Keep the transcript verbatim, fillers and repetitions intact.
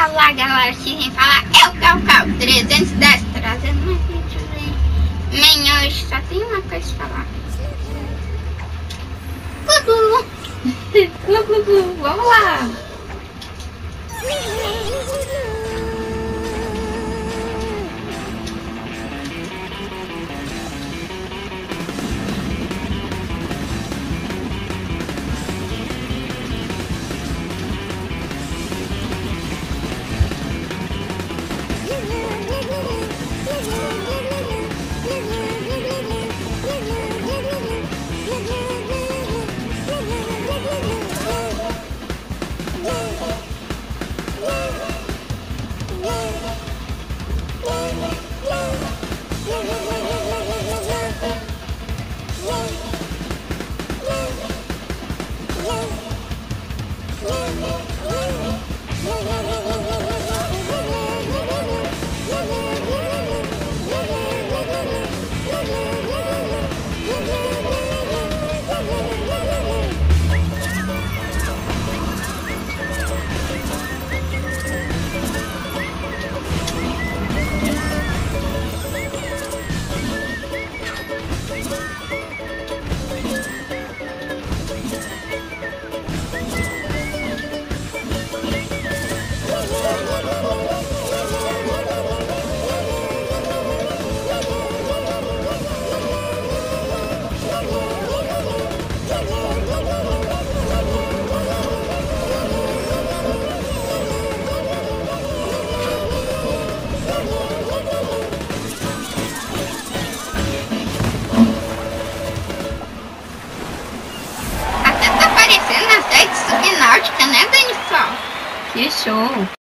Fala galera, se vem falar, é o Calcal trezentos e dez trazendo mais vídeos aí. Man, hoje só tem uma coisa pra falar. Glu, glu, glu, glu, vamos lá. Até tá aparecendo na série Subnáutica, né, Dani Sol? Que show!